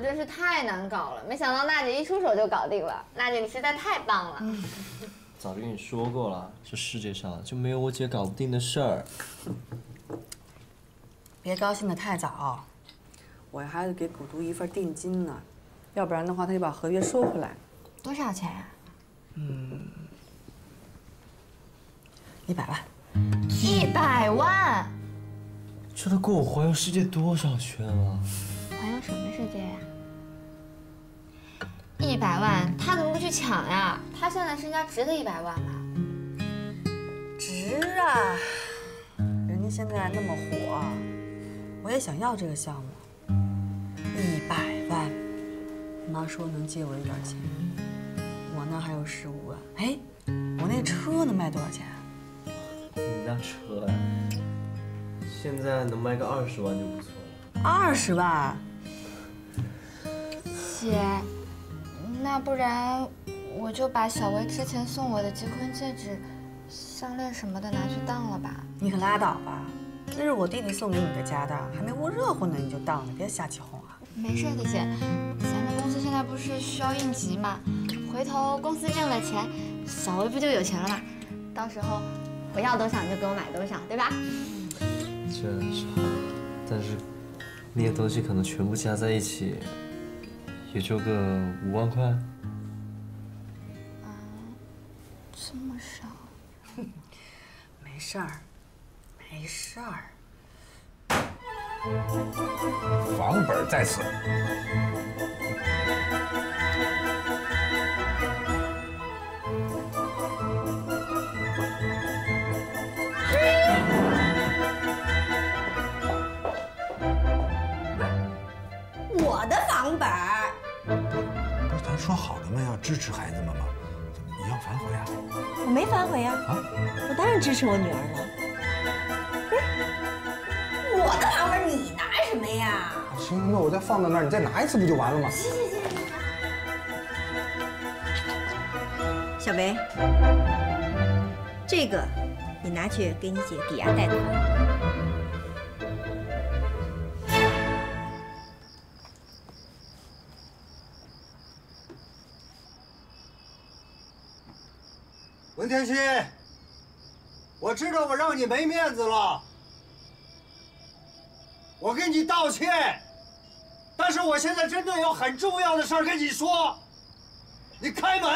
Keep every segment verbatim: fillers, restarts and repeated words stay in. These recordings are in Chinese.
真是太难搞了，没想到娜姐一出手就搞定了。娜姐，你实在太棒了。嗯、 早就跟你说过了，这世界上就没有我姐搞不定的事儿。 别高兴得太早，我还得给古都一份定金呢，要不然的话他就把合约收回来。 多少钱呀？ 嗯，一百万。 一百万？ 这都够我环游世界多少圈了？ 环游什么世界呀？一百万，他怎么不去抢呀？他现在身家值得一百万吧？ 值啊！人家现在那么火，我也想要这个项目。一百万，妈说能借我一点钱，我那还有十五万。哎，我那车能卖多少钱啊？ 你那车呀，现在能卖个二十万就不错了。 二十万？ 姐，那不然我就把小薇之前送我的结婚戒指、项链什么的拿去当了吧。 你可拉倒吧，那是我弟弟送给你的家当，还没捂热乎呢你就当了，别瞎起哄啊！ 没事的，姐，咱们公司现在不是需要应急吗？回头公司挣了钱，小薇不就有钱了吗？到时候我要多少你就给我买多少，对吧？ 真是，但是那些东西可能全部加在一起，也就个五万块。 啊，这么少？ 没事儿，没事儿。 房本在此。 我的房本儿。 不是咱说好的吗？要支持孩子们吗？怎么你要反悔啊？ 我没反悔呀！啊，我当然支持我女儿了。不是，我的房本你拿什么呀？ 行，那我再放在那儿，你再拿一次不就完了吗？ 行行行。小维，这个你拿去给你姐抵押贷款。 文天熙，我知道我让你没面子了，我跟你道歉。但是我现在真的有很重要的事儿跟你说，你开门。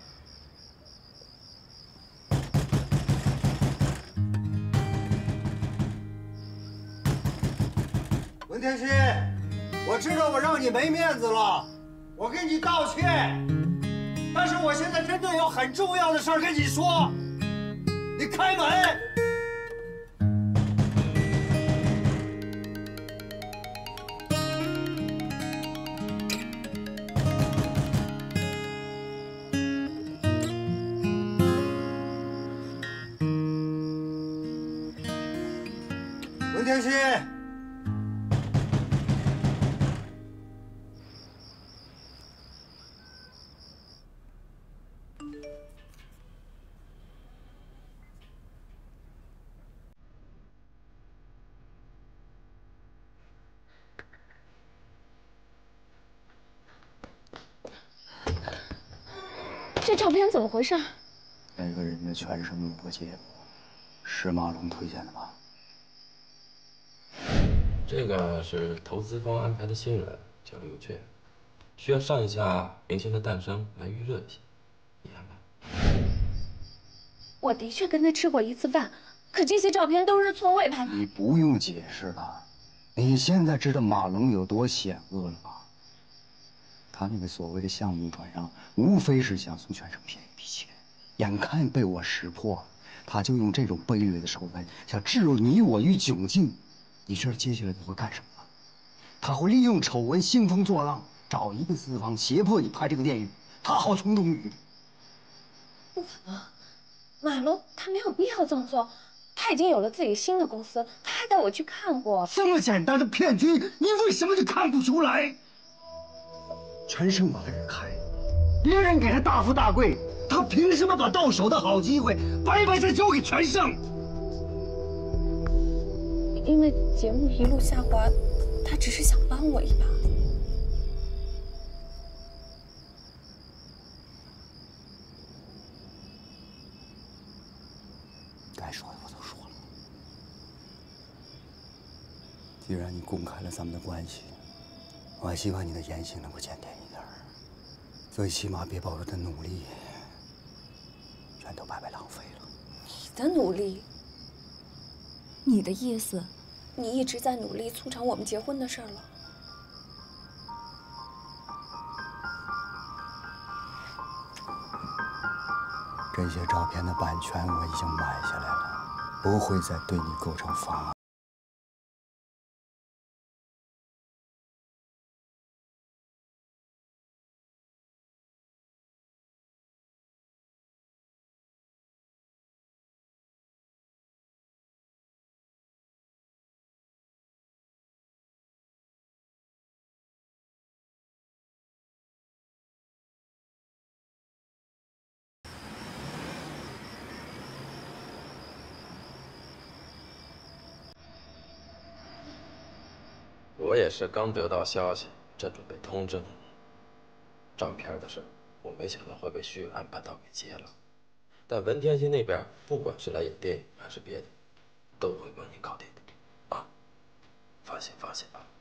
文天熙，我知道我让你没面子了，我跟你道歉。但是我现在真的有很重要的事儿跟你说，你开门。文天熙。 这照片怎么回事？ 那个人的全身无过节，是马龙推荐的吧？ 这个是投资方安排的新人，叫刘雀，需要上一下明星的诞生来预热一下，你安排。 我的确跟他吃过一次饭，可这些照片都是错位拍的。 你不用解释了，你现在知道马龙有多险恶了吧？他那个所谓的项目转让，无非是想从全省骗一笔钱，眼看被我识破，他就用这种卑劣的手段想置你我于窘境。你知道接下来他会干什么吗？他会利用丑闻兴风作浪，找一个资方胁迫你拍这个电影，他好冲动于。 不可能，马龙他没有必要这么做，他已经有了自己新的公司，他还带我去看过。 这么简单的骗局，你为什么就看不出来？全省把他人开，别人给他大富大贵，他凭什么把到手的好机会白白再交给全胜？ 因为节目一路下滑，他只是想帮我一把。 既然你公开了咱们的关系，我还希望你的言行能够检点一点，最起码别把我的努力全都白白浪费了。 你的努力？你的意思，你一直在努力促成我们结婚的事儿了？ 这些照片的版权我已经买下来了，不会再对你构成妨碍。 我也是刚得到消息，正准备通知你。照片的事，我没想到会被徐安把刀给接了。但文天心那边，不管是来演电影还是别的，都会帮你搞定的，啊，放心放心吧。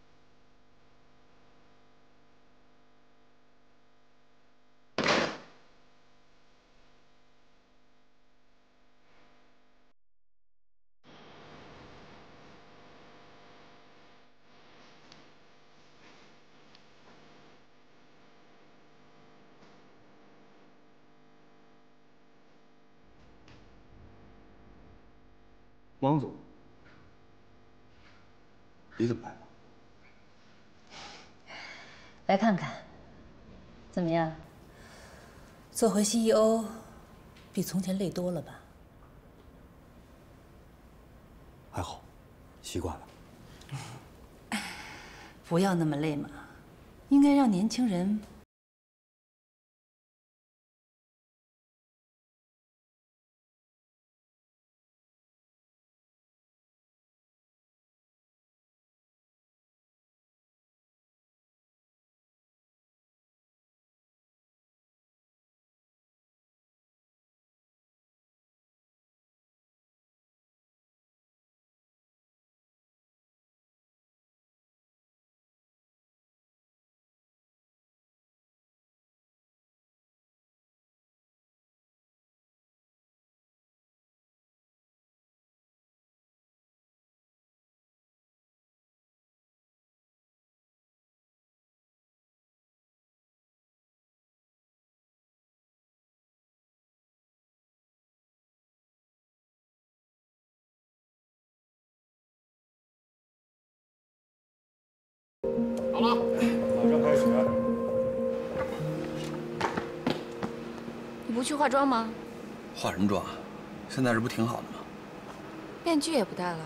王总，你怎么来了？ 来看看，怎么样？做回 C E O， 比从前累多了吧？ 还好，习惯了。 不要那么累嘛，应该让年轻人。 好了，马上开始。 你不去化妆吗？ 化什么妆啊？现在这不挺好的吗？ 面具也不戴了。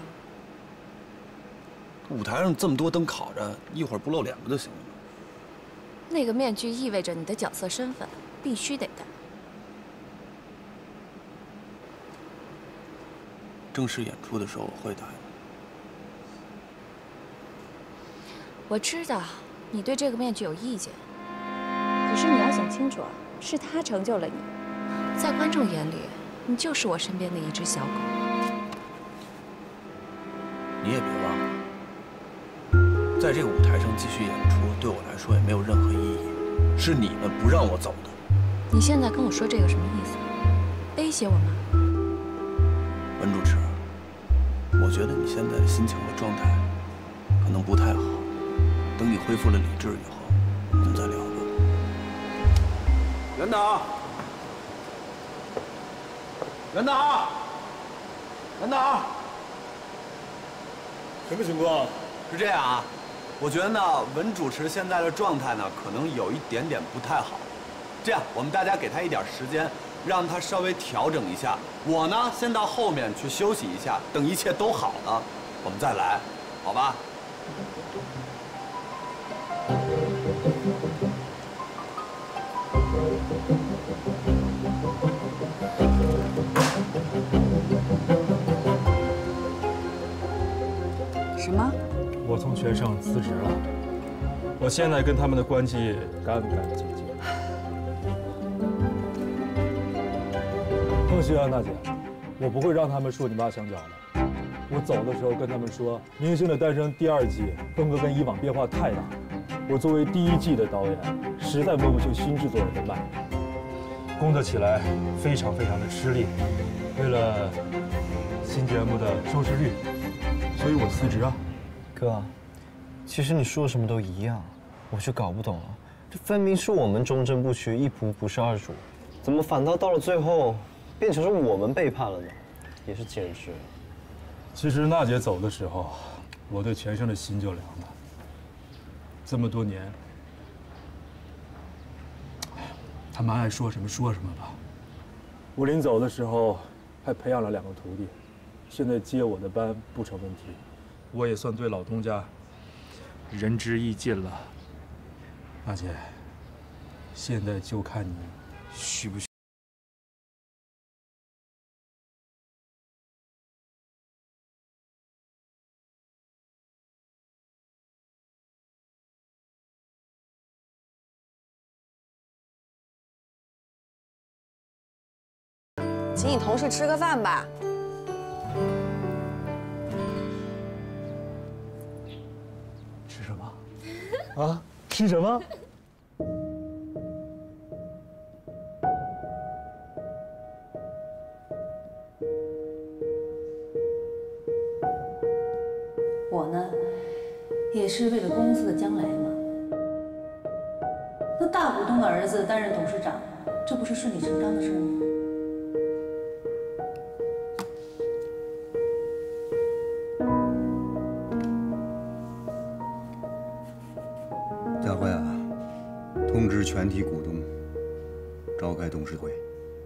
舞台上这么多灯烤着，一会儿不露脸不就行了吗？ 那个面具意味着你的角色身份，必须得戴。 正式演出的时候我会戴。 我知道你对这个面具有意见，可是你要想清楚啊，是他成就了你，在观众眼里，你就是我身边的一只小狗。 你也别忘了，在这个舞台上继续演出，对我来说也没有任何意义，是你们不让我走的。 你现在跟我说这个什么意思？威胁我吗？ 文主持，我觉得你现在的心情和状态可能不太好。 等你恢复了理智以后，我们再聊吧。 袁导，袁导，袁导，什么情况？ 是这样啊，我觉得呢，文主持现在的状态呢，可能有一点点不太好。这样，我们大家给他一点时间，让他稍微调整一下。我呢，先到后面去休息一下，等一切都好了，我们再来，好吧？ 什么？ 我从全省辞职了，我现在跟他们的关系干干净净。放心啊，娜姐，我不会让他们说你挖墙脚的。 我走的时候跟他们说，《明星的诞生》第二季风格跟以往变化太大，我作为第一季的导演，实在摸不清新制作人的脉，工作起来非常非常的吃力。为了新节目的收视率，所以我辞职啊。 哥，其实你说什么都一样，我就搞不懂了。这分明是我们忠贞不屈，一仆不是二主，怎么反倒到了最后，变成是我们背叛了呢？也是简直。 其实娜姐走的时候，我对全胜的心就凉了。这么多年，他们爱说什么说什么吧。我临走的时候，还培养了两个徒弟，现在接我的班不成问题。我也算对老东家仁至义尽了。娜姐，现在就看你需不需。 请你同事吃个饭吧。 吃什么？啊？吃什么？ 我呢，也是为了公司的将来嘛。那大股东的儿子担任董事长，这不是顺理成章的事吗？ 佳慧啊，通知全体股东召开董事会。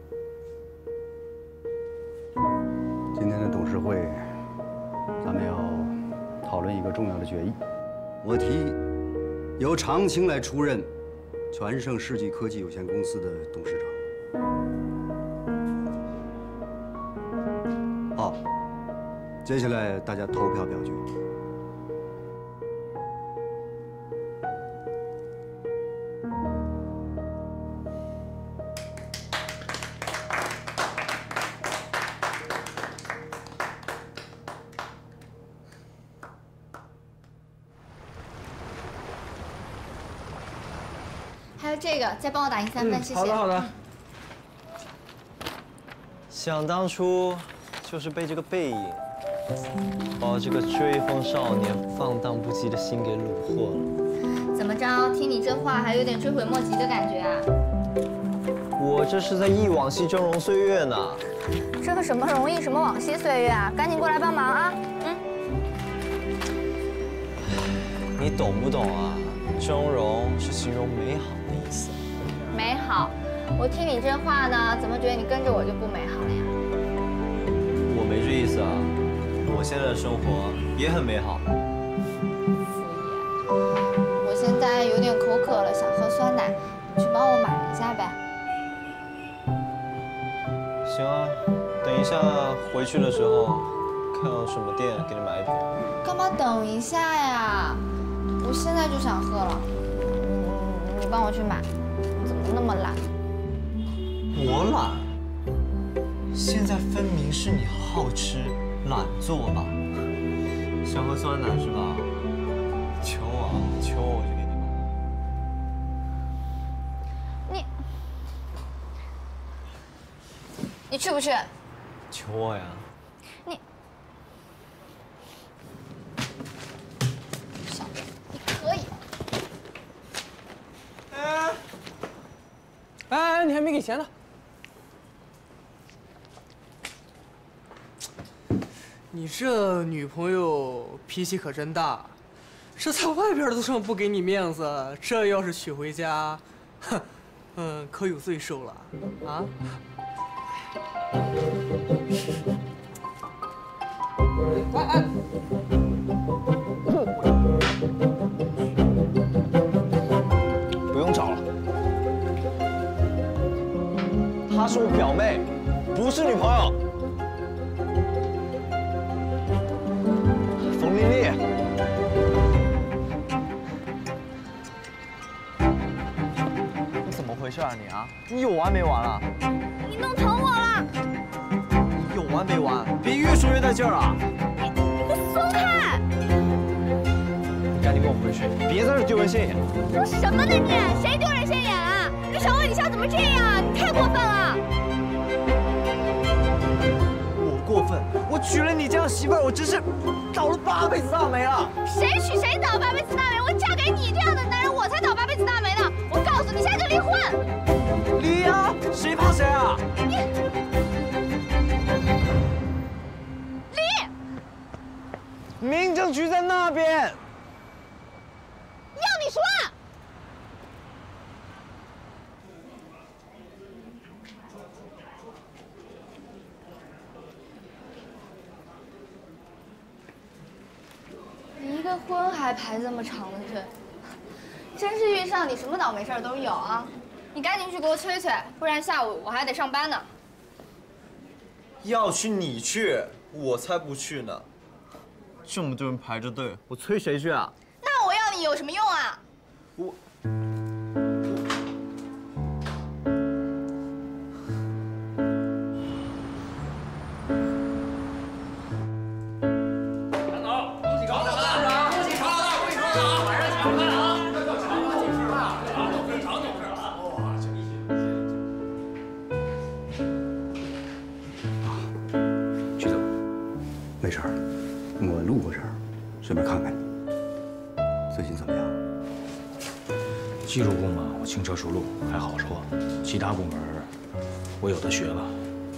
今天的董事会，咱们要讨论一个重要的决议。我提议由常青来出任全盛世纪科技有限公司的董事长。好，接下来大家投票表决。 还有这个，再帮我打印三份，谢谢。 好的，好的。想当初，就是被这个背影，把我这个追风少年放荡不羁的心给虏获了。 怎么着？听你这话，还有点追悔莫及的感觉啊？ 我这是在忆往昔峥嵘岁月呢。 这个什么容易，什么往昔岁月啊？赶紧过来帮忙啊！嗯。 你懂不懂啊？峥嵘是形容美好的意思。 美好？我听你这话呢，怎么觉得你跟着我就不美好了呀？ 我没这意思啊，我现在的生活也很美好。 敷衍。我现在有点口渴了，想喝酸奶，你去帮我买一下呗。 行啊，等一下回去的时候，看有什么店给你买一瓶。 干嘛等一下呀？我现在就想喝了。你你帮我去买，怎么那么懒？ 我懒？现在分明是你好吃懒做吧？想喝酸奶是吧？求我，求我，我就给你买。 你你去不去？ 求我呀！ 你小子，你可以。 哎哎，你还没给钱呢。你这女朋友脾气可真大，这在外边都这么不给你面子，这要是娶回家，哼，嗯，可有罪受了啊！哎哎， 不用找了，她是我表妹，不是女朋友。冯丽丽，你怎么回事啊你啊？你有完没完啊？ 你弄疼我了！ 你有完没完？别越说越带劲儿啊！ 你赶紧跟我回去，别在这丢人现眼。 说什么呢你？谁丢人现眼了？这小伟，你下怎么这样？你太过分了！ 我过分？我娶了你这样媳妇儿，我真是倒了八辈子大霉了。 谁娶谁倒八辈子大霉？我嫁给你这样的男人，我才倒八辈子大霉呢！我告诉你，现在就离婚。 离啊！谁怕谁啊？ 你离！ 民政局在那边。 要你说。离个婚还排这么长的队，真是遇上你什么倒霉事儿都有啊！你赶紧去给我催催，不然下午我还得上班呢。 要去你去，我才不去呢。这么多人排着队，我催谁去啊？ 那我要你有什么用啊？ 我。 没事儿，我路过这儿，顺便看看你。最近怎么样？ 技术部嘛，我轻车熟路，还好说。其他部门，我有的学了。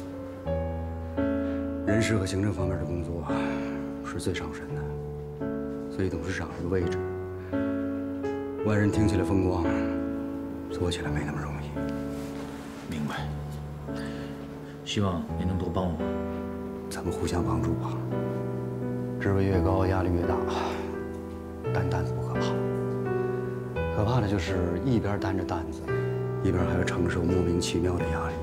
人事和行政方面的工作是最伤身的，所以董事长这个位置，外人听起来风光，做起来没那么容易。 明白。希望您能多帮我。 咱们互相帮助吧。职位越高，压力越大，担担子不可怕，可怕的就是一边担着担子，一边还要承受莫名其妙的压力。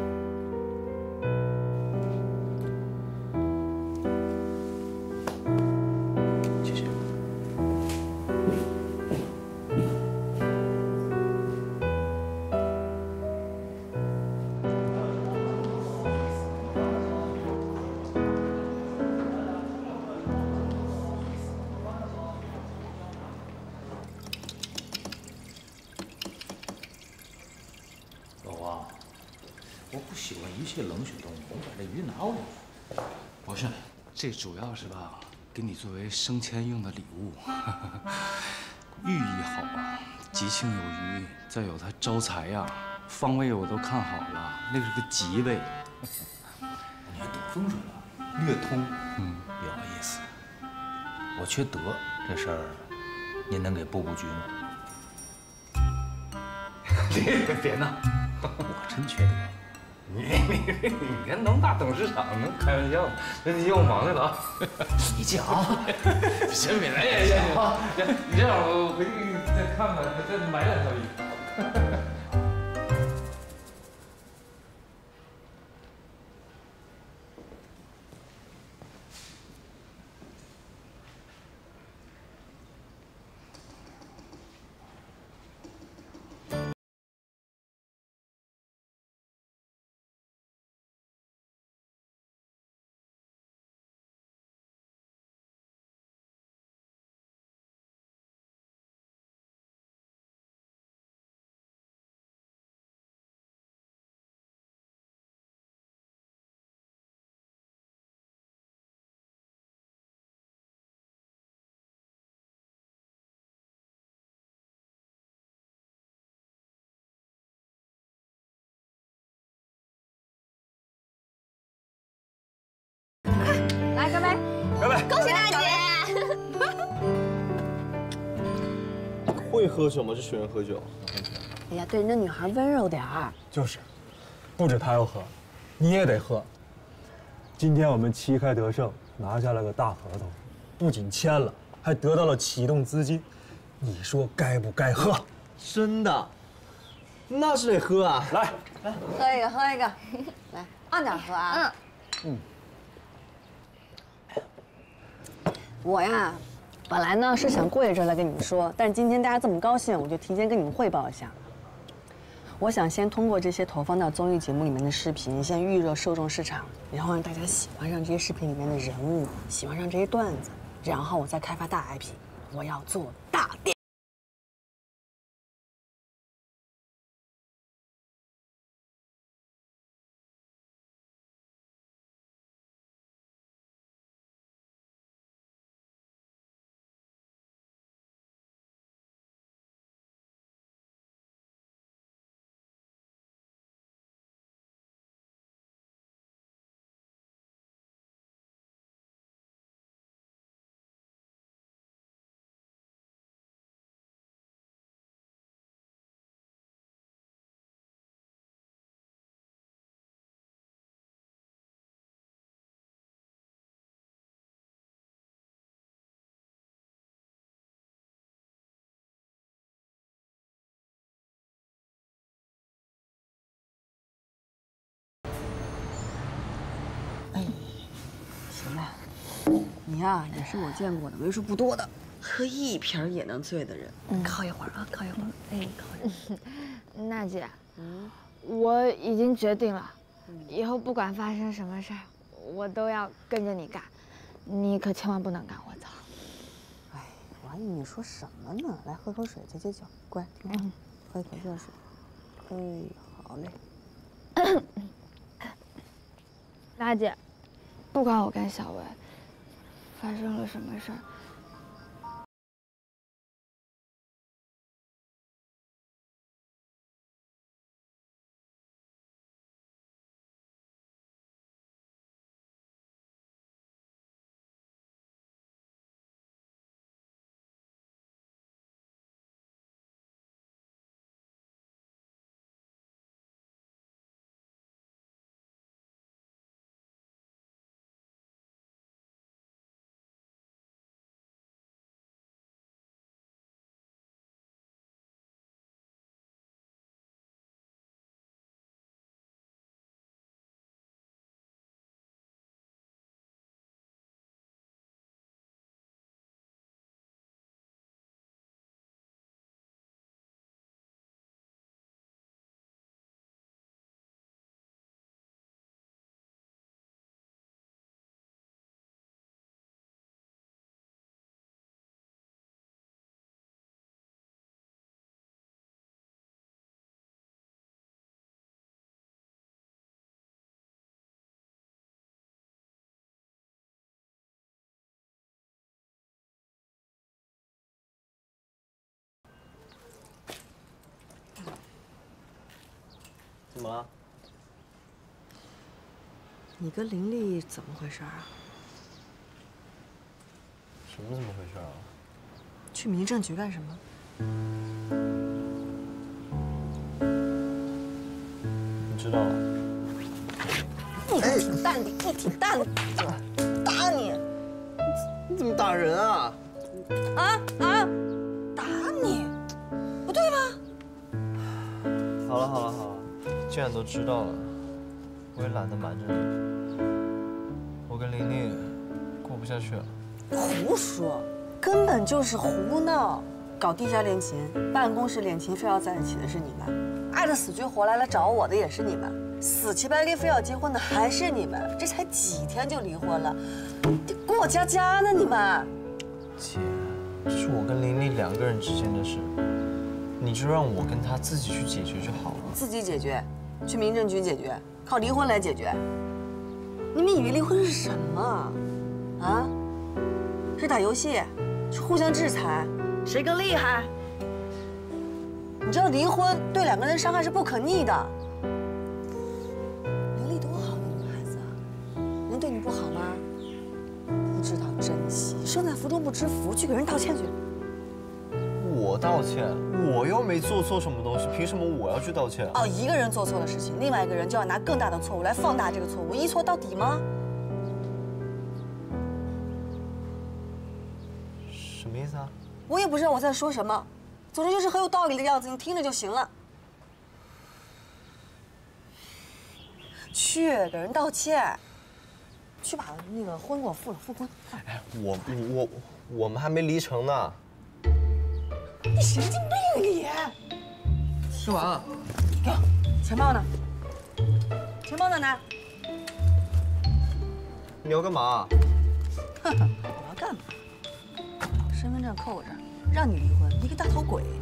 谢谢。喜欢一切冷血动物，甭把这鱼拿过来。 不是，这主要是吧，给你作为升迁用的礼物，寓意好啊，吉庆有余，再有它招财呀，方位我都看好了，那是个吉位。 你还懂风水了，略通，嗯，有意思。我缺德，这事儿您能给布布局吗？ 别别别闹，我真缺德。你你你看能大董事长能开玩笑吗？那你我忙去了啊！ 你讲， 行，别来也行啊！你这样我回去给你再看看，再买两套衣服。 来干杯！ 干杯！ 恭喜大姐！ 会喝酒吗？这学人喝酒？ 哎呀，对人家女孩温柔点儿。 就是，不止她要喝，你也得喝。今天我们旗开得胜，拿下了个大合同，不仅签了，还得到了启动资金，你说该不该喝？ 真的？那是得喝啊！ 来， 来，喝一个，喝一个，来，慢点喝啊。嗯。嗯。我呀，本来呢是想过一阵来跟你们说，但是今天大家这么高兴，我就提前跟你们汇报一下。我想先通过这些投放到综艺节目里面的视频，先预热受众市场，然后让大家喜欢上这些视频里面的人物，喜欢上这些段子，然后我再开发大 I P。 我要做大店。行了，你呀、也是我见过的为数不多的喝一瓶也能醉的人。 嗯， 靠一会儿啊，靠一会儿。哎，靠一会儿。娜姐，嗯，我已经决定了，以后不管发生什么事儿，我都要跟着你干，你可千万不能赶我走。 哎，王姨，你说什么呢？来，喝口水，解解酒，乖，听话，喝一口热水。哎，好嘞。 娜姐，不管我跟小薇发生了什么事儿， 怎么了？ 你跟林丽怎么回事啊？ 什么怎么回事啊？ 去民政局干什么？ 你知道了？ 你可挺淡定，你挺淡定，打你！ 你怎么打人啊？ 啊啊！打你，不对吧？ 好了好了好了，既然都知道了，我也懒得瞒着你。我跟琳琳过不下去了。 胡说，根本就是胡闹！搞地下恋情、办公室恋情，非要在一起的是你们；爱得死去活来来找我的也是你们；死乞白赖非要结婚的还是你们。这才几天就离婚了，过家家呢你们！ 姐，这是我跟琳琳两个人之间的事，你就让我跟她自己去解决就好了。 自己解决，去民政局解决，靠离婚来解决。你们以为离婚是什么？啊？是打游戏，是互相制裁，谁更厉害？你知道离婚对两个人伤害是不可逆的。林丽多好的女孩子啊，能对你不好吗？不知道珍惜，生在福中不知福，去给人道歉去。 我道歉，我又没做错什么东西，凭什么我要去道歉？ 哦，一个人做错了事情，另外一个人就要拿更大的错误来放大这个错误，一错到底吗？ 什么意思啊？ 我也不知道我在说什么，总之就是很有道理的样子，你听着就行了。去给人道歉，去把那个婚给我复了，复婚。 哎，我我我们还没离成呢。 你神经病你！ 吃完了。 给我钱包呢？钱包在哪？ 你要干嘛？ 哈哈，我要干嘛？ 身份证扣我这儿，让你离婚，你个大头鬼！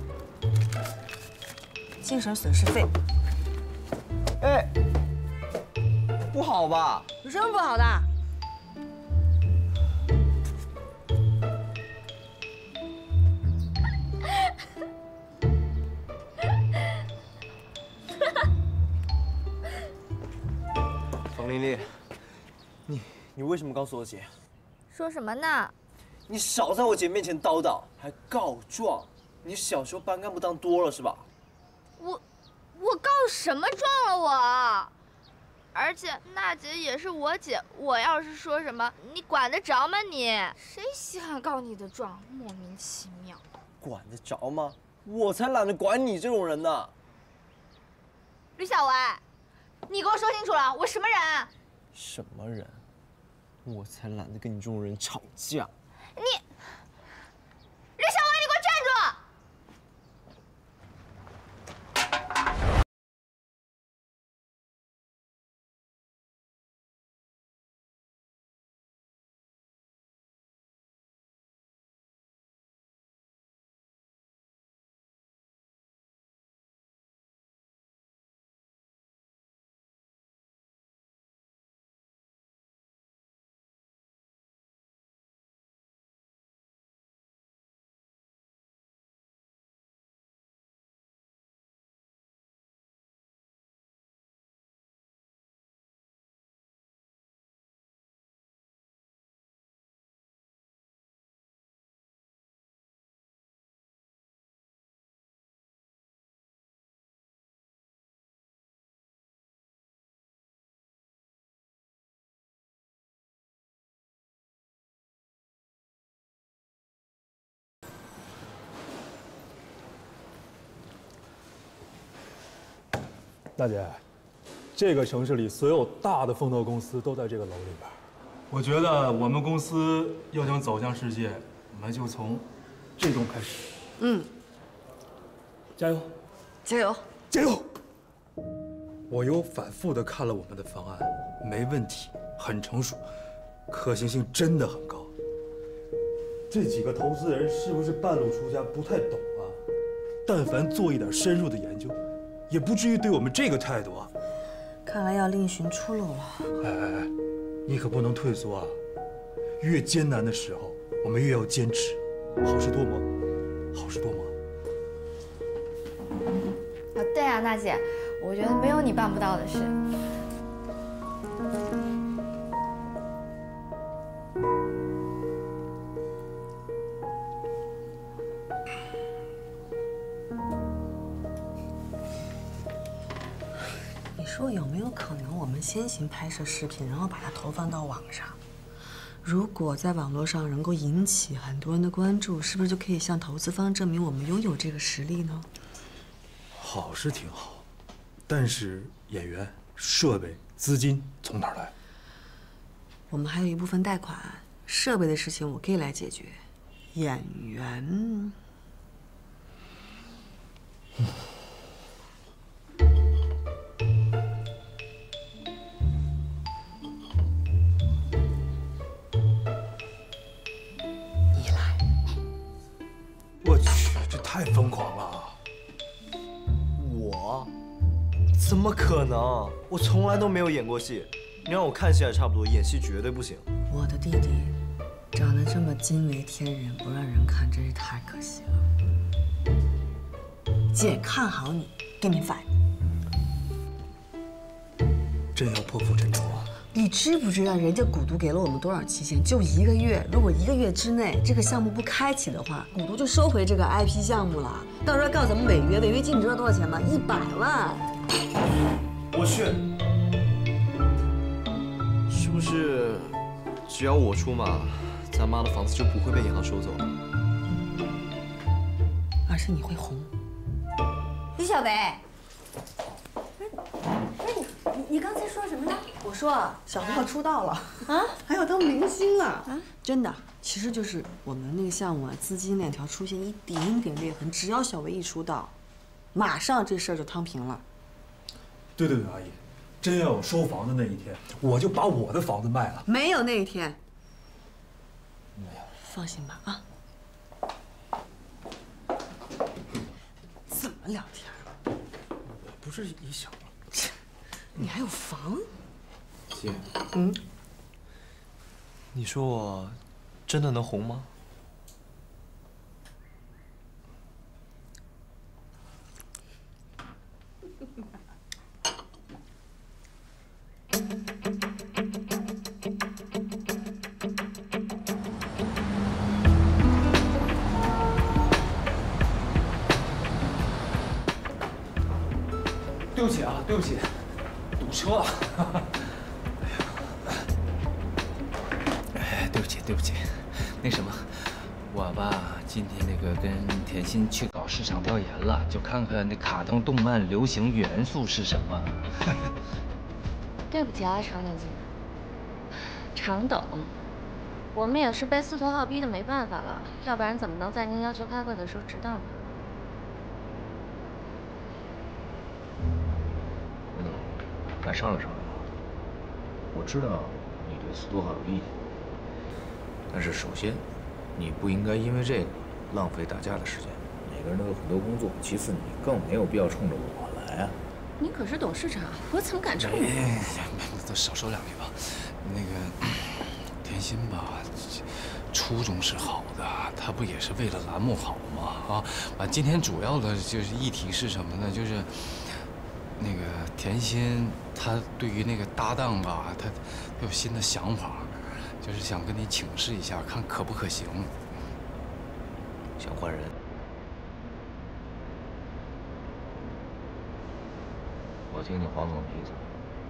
精神损失费。 哎，不好吧？ 有什么不好的？ 冯琳琳，你你为什么告诉我姐？ 说什么呢？ 你少在我姐面前叨叨，还告状！你小时候班干部当多了是吧？ 我我告什么状了我？而且娜姐也是我姐，我要是说什么，你管得着吗你？谁稀罕告你的状？莫名其妙。 管得着吗？我才懒得管你这种人呢！ 吕小维，你给我说清楚了，我什么人？ 什么人？我才懒得跟你这种人吵架。 你，吕小维，你给我站住！ 大姐，这个城市里所有大的风投公司都在这个楼里边。我觉得我们公司要想走向世界，我们就从这栋开始。 嗯， 加油， 加油， 加油！我又反复的看了我们的方案，没问题，很成熟，可行性真的很高。这几个投资人是不是半路出家，不太懂啊？但凡做一点深入的研究，也不至于对我们这个态度啊！ 看来要另寻出路了。 哎哎哎，你可不能退缩啊！越艰难的时候，我们越要坚持。好事多磨，好事多磨。 啊，对啊，娜姐，我觉得没有你办不到的事。 你说有没有可能，我们先行拍摄视频，然后把它投放到网上？如果在网络上能够引起很多人的关注，是不是就可以向投资方证明我们拥有这个实力呢？ 好是挺好，但是演员、设备、资金从哪儿来？ 我们还有一部分贷款，设备的事情我可以来解决。演员， 嗯我去，这太疯狂了！ 我？怎么可能？我从来都没有演过戏，你让我看戏还差不多，演戏绝对不行。 我的弟弟长得这么惊为天人，不让人看真是太可惜了。姐看好你，给你反。 真要破釜沉舟啊！ 你知不知道人家古都给了我们多少期限？就一个月。如果一个月之内这个项目不开启的话，古都就收回这个 I P 项目了。到时候告咱们违约，违约金你知道多少钱吗？一百万。 我去，是不是只要我出马，咱妈的房子就不会被银行收走了？ 而是你会红。 李小维，不是，不是你，你你刚才说什么呢？ 我说啊，小薇要出道了啊，还要当明星啊！啊，真的，其实就是我们那个项目啊，资金链条出现一点点裂痕，只要小薇一出道，马上这事儿就摊平了。 对对对，阿姨，真要有收房的那一天，我就把我的房子卖了。 没有那一天。放心吧啊。 聊天？ 我不是一想， 你还有房？ 姐， 嗯， 你说我真的能红吗？ 对不起啊，对不起，堵车。哎，对不起，对不起，那什么，我吧今天那个跟甜心去搞市场调研了，就看看那卡通动漫流行元素是什么。 对不起啊，常小姐，常董，我们也是被司徒浩逼的没办法了，要不然怎么能在您要求开会的时候迟到呢？ 胡总，敢商量商量吗？我知道你对司徒浩有意见，但是首先，你不应该因为这个浪费大家的时间。每个人都有很多工作，其次你更没有必要冲着我来啊。 您可是董事长，我怎么敢冲你？ 哎，都少说两句吧。那个甜心吧，初衷是好的，她不也是为了栏目好吗？啊，完，今天主要的就是议题是什么呢？就是那个甜心，她对于那个搭档吧，她有新的想法，就是想跟你请示一下，看可不可行。 想换人？我听听黄总的意思。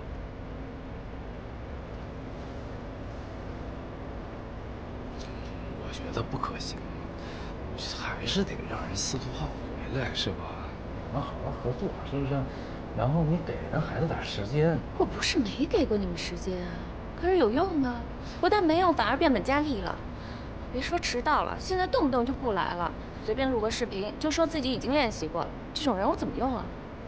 我觉得不可行，还是得让人司徒浩回来，是吧？你们好好合作，是不是？然后你给人孩子点时间。 我不是没给过你们时间啊，可是有用吗？不但没用，反而变本加厉了。别说迟到了，现在动不动就不来了，随便录个视频就说自己已经练习过了，这种人我怎么用啊？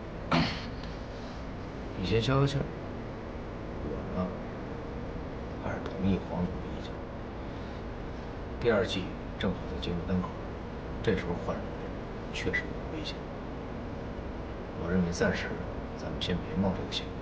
你先消消气儿。我呢，还是同意黄总的意见。第二季正好在进入单口，这时候换人确实有危险。我认为暂时咱们先别冒这个险。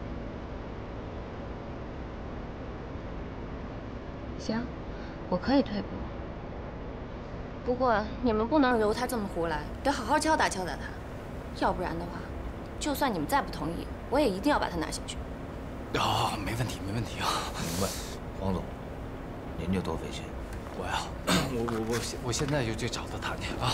行，我可以退步。不过你们不能由他这么胡来，得好好敲打敲打他，要不然的话，就算你们再不同意，我也一定要把他拿下去。 啊、哦，没问题，没问题啊。 明白，黄总，您就多费心。 我呀，我我我现我现在就去找他谈去啊。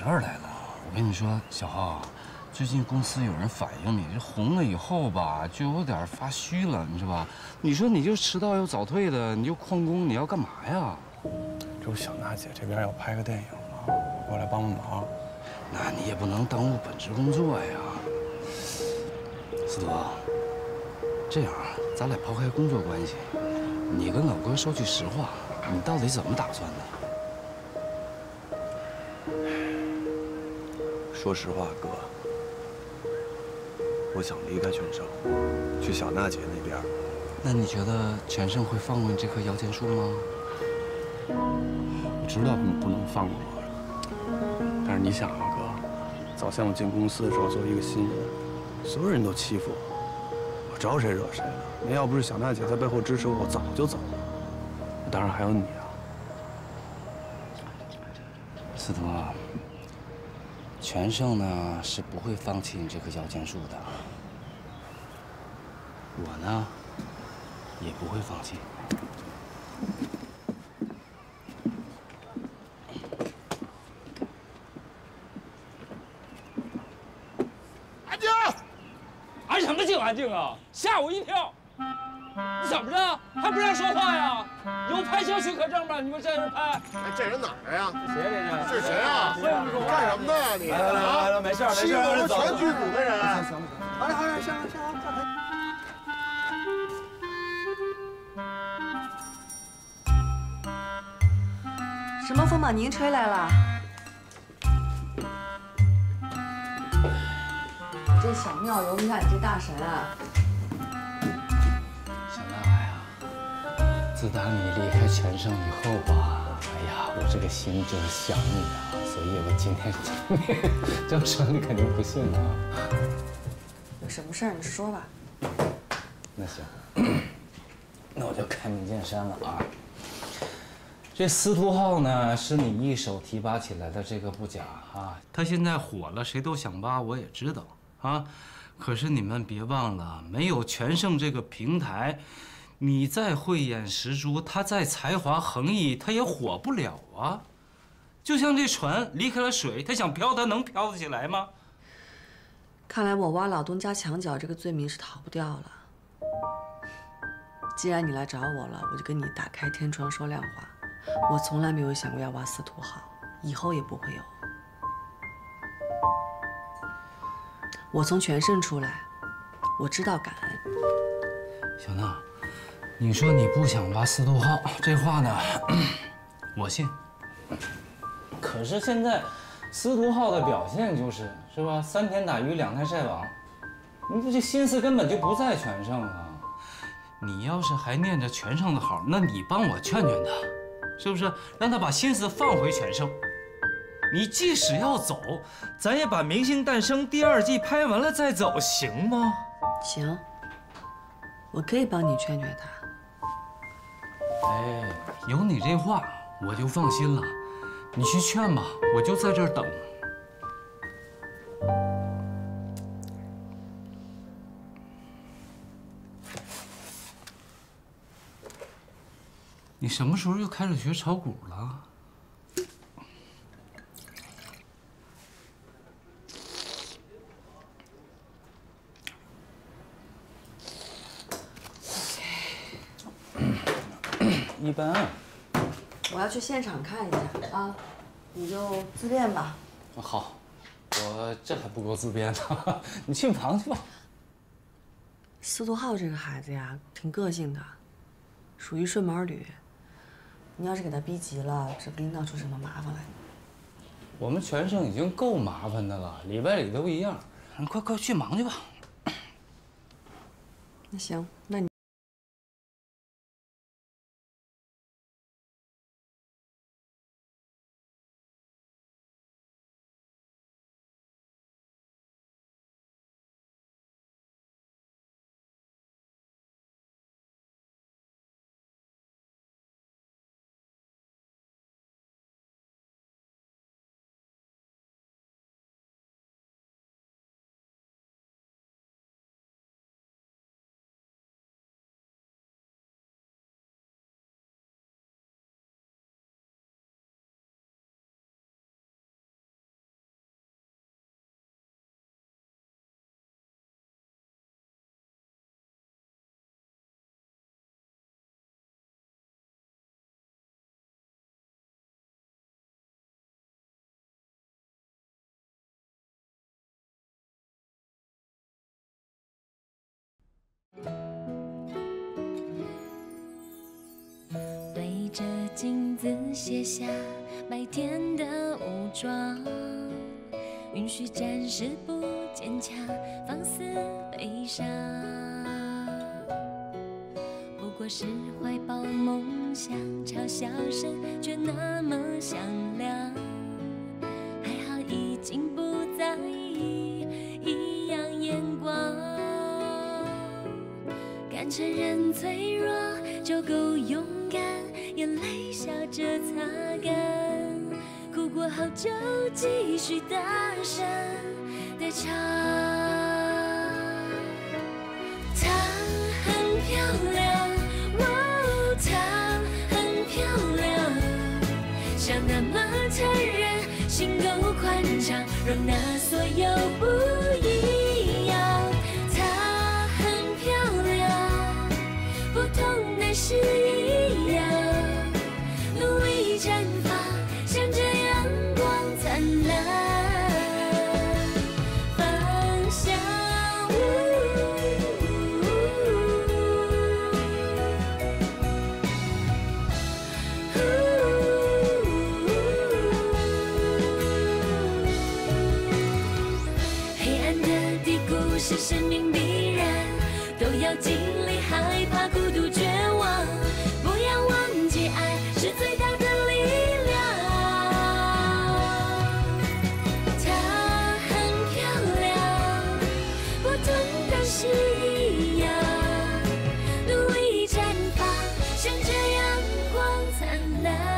这儿来了。我跟你说，小浩，最近公司有人反映你这红了以后吧，就有点发虚了，你知道吧？你说你就迟到又早退的，你就旷工，你要干嘛呀？ 这不小娜姐这边要拍个电影吗？我过来帮帮忙。 那你也不能耽误本职工作呀。司徒，这样啊，咱俩抛开工作关系，你跟老哥说句实话，你到底怎么打算的？ 说实话，哥，我想离开全胜，去小娜姐那边。 那你觉得全胜会放过你这棵摇钱树吗？ 我知道他们不能放过我，但是你想啊，哥，早先我进公司的时候，作为一个新人，所有人都欺负我，我招谁惹谁了？那要不是小娜姐在背后支持我，我早就走了。当然还有你啊， 司徒啊。 全胜呢是不会放弃你这棵摇钱树的，我呢也不会放弃。 安静！安什么静安静啊？吓我一跳！你怎么着？还不让说话呀？有拍摄许可证吗？你们在这拍？ 哎，这人哪儿呀？ 谁这是？ 是谁啊？干什么呢呀你？ 来来来来，没事没事。 欺负我们全剧组的人。 行行行， 好嘞好嘞，上上上台。 什么风把您吹来了？这小庙容不下你这大神啊！ 小娜呀，自打你离开全胜以后吧，哎呀，我这个心就是想你啊，所以我今天见面，这么说你肯定不信啊。 有什么事儿你说吧。 那行，那我就开门见山了啊。这司徒浩呢，是你一手提拔起来的，这个不假啊。他现在火了，谁都想挖，我也知道啊。 可是你们别忘了，没有全胜这个平台，你再慧眼识珠，他再才华横溢，他也火不了啊。就像这船离开了水，他想漂，他能漂得起来吗？ 看来我挖老东家墙角这个罪名是逃不掉了。既然你来找我了，我就跟你打开天窗说亮话。我从来没有想过要挖司徒浩，以后也不会有。 我从全胜出来，我知道感恩。 小娜，你说你不想挖司徒浩，这话呢，我信。可是现在，司徒浩的表现就是，是吧？三天打鱼两天晒网，你这这心思根本就不在全胜啊。你要是还念着全胜的好，那你帮我劝劝他，是不是？让他把心思放回全胜。 你即使要走，咱也把《明星诞生》第二季拍完了再走，行吗？ 行，我可以帮你劝劝他。 哎，有你这话，我就放心了。你去劝吧，我就在这儿等。你什么时候又开始学炒股了？ 一般， 我要去现场看一下啊，你就自便吧。 好，我这还不够自便呢，你去忙去吧。 司徒浩这个孩子呀，挺个性的，属于顺毛驴。你要是给他逼急了，指不定闹出什么麻烦来。 我们全胜已经够麻烦的了，里外里都一样。你快快去忙去吧。 那行，那你。 卸下白天的武装，允许暂时不坚强，放肆悲伤。不过是怀抱梦想，嘲笑声却那么响亮。还好已经不在意异样眼光，敢承认脆弱就够勇敢，眼泪笑着擦干，哭过后就继续大声地唱。她很漂亮，哦，她很漂亮，像那么残忍，心够宽敞，容纳所有不一样。她很漂亮，不同的是一样，努力绽放，向着阳光灿烂方向。黑暗的低谷是生命必然，都要经历害怕、孤独、绝望。不要忘记，爱是最大的力量。她很漂亮，不同但是一样，努力绽放，向着阳光灿烂。